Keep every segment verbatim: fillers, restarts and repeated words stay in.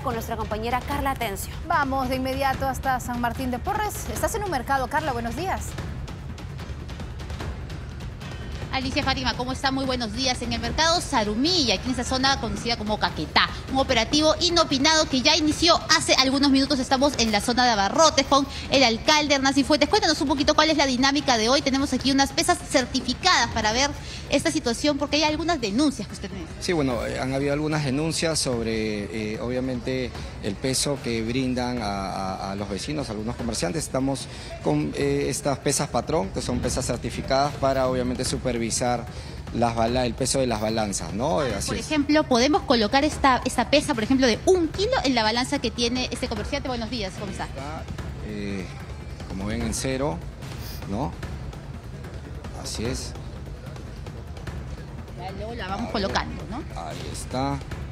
con nuestra compañera Carla Atencio. Vamos de inmediato hasta San Martín de Porres. Estás en un mercado, Carla, buenos días. Alicia Fátima, ¿cómo está? Muy buenos días. En el mercado Zarumilla, aquí en esta zona conocida como Caquetá, un operativo inopinado que ya inició hace algunos minutos. Estamos en la zona de abarrotes con el alcalde Hernán Cifuentes. Cuéntanos un poquito cuál es la dinámica de hoy. Tenemos aquí unas pesas certificadas para ver esta situación, porque hay algunas denuncias que usted tiene. Sí, bueno, han habido algunas denuncias sobre, eh, obviamente, el peso que brindan a, a, a los vecinos, a algunos comerciantes. Estamos con eh, estas pesas patrón, que son pesas certificadas para, obviamente, supervisar Las bala, el peso de las balanzas, ¿no? Así por es. ejemplo, podemos colocar esta, esta pesa, por ejemplo, de un kilo en la balanza que tiene este comerciante. Buenos días, ¿cómo está? Está, eh, como ven, en cero, ¿no? Así es. Ya luego la vamos colocando, ¿no? Ahí está.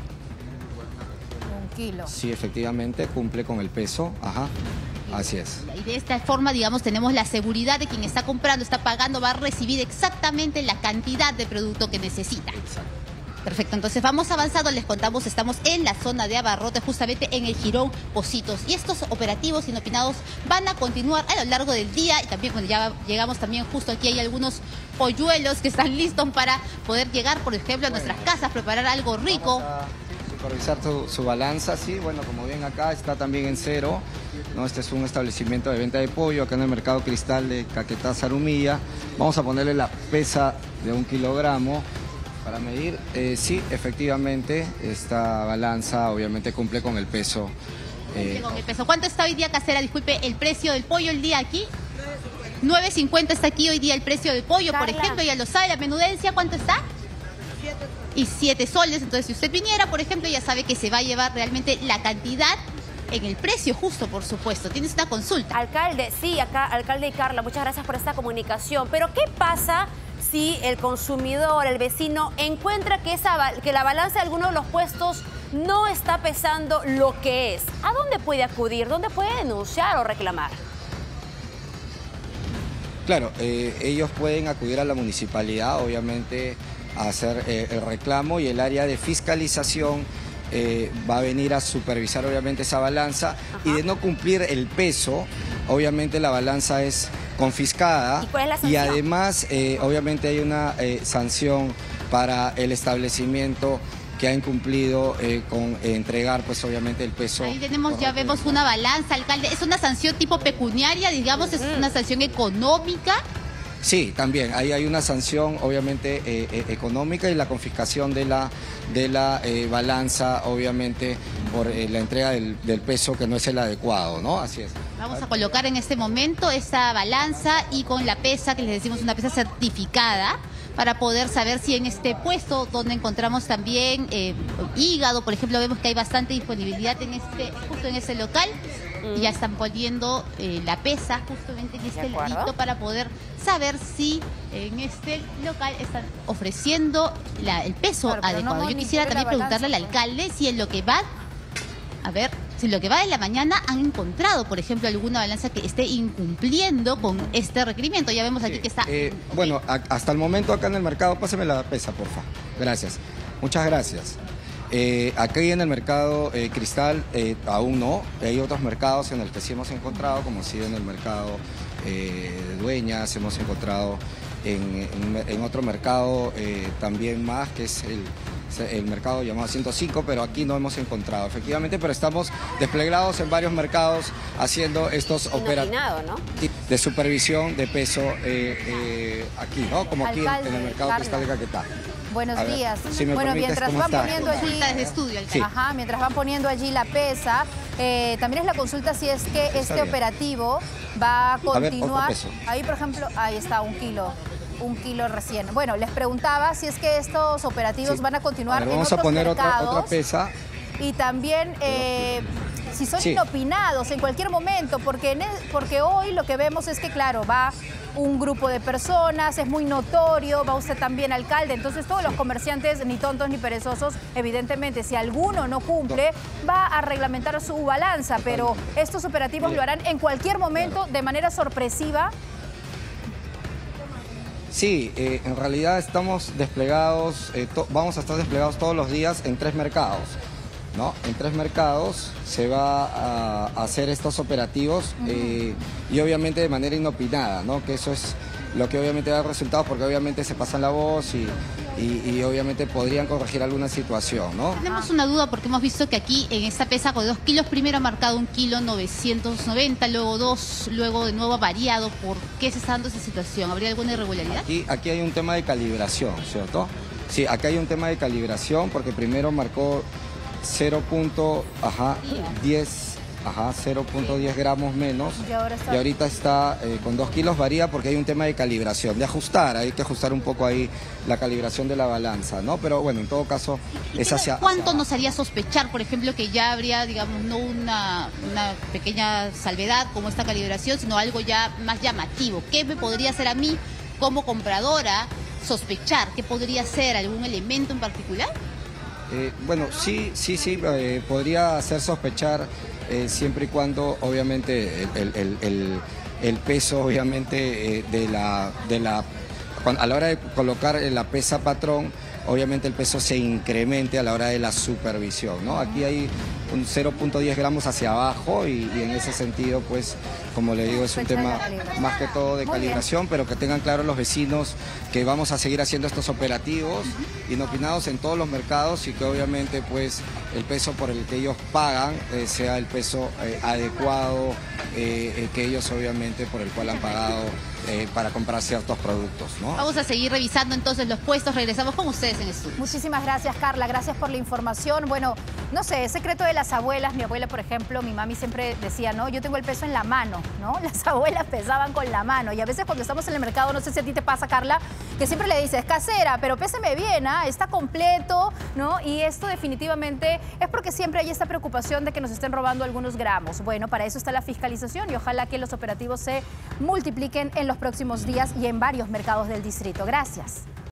Un kilo. Sí, efectivamente, cumple con el peso. Ajá. Así es. Y de esta forma, digamos, tenemos la seguridad de quien está comprando, está pagando, va a recibir exactamente la cantidad de producto que necesita. Exacto. Perfecto, entonces vamos avanzando, les contamos, estamos en la zona de abarrotes, justamente en el Jirón Pocitos. Y estos operativos inopinados van a continuar a lo largo del día. Y también cuando ya llegamos también justo aquí hay algunos polluelos que están listos para poder llegar, por ejemplo, a nuestras casas, preparar algo rico. Vamos a supervisar su, su balanza, sí, bueno, como ven acá está también en cero, ¿no? Este es un establecimiento de venta de pollo acá en el mercado Cristal de Caquetá, Zarumilla. Vamos a ponerle la pesa de un kilogramo para medir. Eh, sí, efectivamente, esta balanza obviamente cumple con el peso. Cumple Eh, con el peso. ¿Cuánto está hoy día, casera? Disculpe, el precio del pollo el día aquí. nueve cincuenta está aquí hoy día el precio del pollo, Carla. por ejemplo, ya lo sabe, la menudencia, ¿cuánto está? Y siete soles, entonces si usted viniera, por ejemplo, ya sabe que se va a llevar realmente la cantidad en el precio justo, por supuesto. Tienes una consulta. Alcalde, sí, acá, alcalde y Carla, muchas gracias por esta comunicación. Pero ¿qué pasa si el consumidor, el vecino, encuentra que, esa, que la balanza de alguno de los puestos no está pesando lo que es? ¿A dónde puede acudir? ¿Dónde puede denunciar o reclamar? Claro, eh, ellos pueden acudir a la municipalidad, obviamente, a hacer eh, el reclamo, y el área de fiscalización eh, va a venir a supervisar, obviamente, esa balanza. Ajá. Y de no cumplir el peso, obviamente la balanza es confiscada. ¿Y cuál es la sanción? Y además, eh, obviamente, hay una eh, sanción para el establecimiento que ha incumplido eh, con eh, entregar, pues obviamente, el peso. Ahí tenemos, ya vemos una balanza, alcalde. ¿Es una sanción tipo pecuniaria, digamos? ¿Es una sanción económica? Sí, también. Ahí hay una sanción, obviamente, eh, eh, económica, y la confiscación de la, de la eh, balanza, obviamente, por eh, la entrega del, del peso que no es el adecuado, ¿no? Así es. Vamos a colocar en este momento esa balanza y con la pesa, que les decimos una pesa certificada, para poder saber si en este puesto, donde encontramos también eh, hígado, por ejemplo, vemos que hay bastante disponibilidad en este, justo en ese local, mm. y ya están poniendo eh, la pesa justamente en este ladito para poder saber si en este local están ofreciendo la, el peso claro, adecuado. No Yo quisiera también preguntarle al alcalde si en lo que va, a ver, si lo que va de la mañana han encontrado, por ejemplo, alguna balanza que esté incumpliendo con este requerimiento. Ya vemos aquí Sí, que está... Eh, okay. Bueno, a, hasta el momento acá en el mercado, pásame la pesa, porfa. Gracias. Muchas gracias. Eh, aquí en el mercado eh, Cristal eh, aún no. Hay otros mercados en los que sí hemos encontrado, como sí en el mercado eh, de Dueñas, hemos encontrado en, en, en otro mercado eh, también más, que es el... el mercado llamado ciento cinco, pero aquí no hemos encontrado, efectivamente, pero estamos desplegados en varios mercados haciendo estos operativos, ¿no?, de supervisión de peso eh, eh, aquí, ¿no? Como aquí en, en el mercado Carla. Cristal de Caquetá. Buenos A ver, días. si me bueno, permites, mientras ¿cómo van está? poniendo allí, Consulta desde estudio, alcalde. Sí. Ajá, mientras van poniendo allí la pesa, eh, también es la consulta si es que este bien. operativo va a continuar. A ver, otro peso. Ahí, por ejemplo, ahí está un kilo. Un kilo recién. Bueno, les preguntaba si es que estos operativos Sí. van a continuar A ver, en vamos otros a poner mercados. otra, otra pesa. Y también eh, si son Sí. inopinados en cualquier momento, porque, en el, porque hoy lo que vemos es que, claro, va un grupo de personas, es muy notorio, va usted también, alcalde, entonces todos los comerciantes, ni tontos ni perezosos, evidentemente, si alguno no cumple, va a reglamentar su balanza, pero estos operativos Bien. lo harán en cualquier momento, de manera sorpresiva. Sí, eh, en realidad estamos desplegados, eh, vamos a estar desplegados todos los días en tres mercados. ¿no? En tres mercados se va a, a hacer estos operativos uh-huh. eh, y obviamente de manera inopinada, ¿no? Que eso es lo que obviamente da resultados porque obviamente se pasan la voz y, y, y obviamente podrían corregir alguna situación, ¿no? Tenemos una duda porque hemos visto que aquí en esta pesa con dos kilos primero ha marcado un kilo novecientos noventa, luego dos, luego de nuevo ha variado. ¿Por qué se está dando esa situación? ¿Habría alguna irregularidad? Aquí, aquí hay un tema de calibración, ¿cierto? Sí, aquí hay un tema de calibración porque primero marcó cero punto diez, ajá, cero punto diez gramos menos y, ahora está... y ahorita está eh, con dos kilos, varía porque hay un tema de calibración, de ajustar, hay que ajustar un poco ahí la calibración de la balanza, ¿no? Pero bueno, en todo caso es hacia... ¿Cuánto hacia... nos haría sospechar, por ejemplo, que ya habría, digamos, no una, una pequeña salvedad como esta calibración, sino algo ya más llamativo? ¿Qué me podría hacer a mí como compradora sospechar? ¿Qué podría ser? ¿Algún elemento en particular? Eh, bueno, sí, sí, sí, eh, podría hacer sospechar eh, siempre y cuando obviamente el, el, el, el peso obviamente eh, de la, de la, a la hora de colocar la pesa patrón, obviamente el peso se incremente a la hora de la supervisión, ¿no? Aquí hay un cero punto diez gramos hacia abajo y, y en ese sentido, pues, como le digo, es un tema más que todo de calibración, pero que tengan claro los vecinos que vamos a seguir haciendo estos operativos inopinados en todos los mercados y que obviamente, pues, el peso por el que ellos pagan eh, sea el peso eh, adecuado eh, eh, que ellos obviamente por el cual han pagado eh, para comprar ciertos productos, ¿no? Vamos a seguir revisando entonces los puestos, regresamos con ustedes en estudio. Muchísimas gracias, Carla, gracias por la información. Bueno, no sé, secreto de las abuelas, mi abuela, por ejemplo, mi mami siempre decía, ¿no? Yo tengo el peso en la mano, ¿no? Las abuelas pesaban con la mano y a veces cuando estamos en el mercado, no sé si a ti te pasa, Carla, que siempre le dices, casera, pero péseme bien, ¿ah? Está completo, ¿no? Y esto definitivamente es porque siempre hay esta preocupación de que nos estén robando algunos gramos. Bueno, para eso está la fiscalización y ojalá que los operativos se multipliquen en los próximos días y en varios mercados del distrito. Gracias.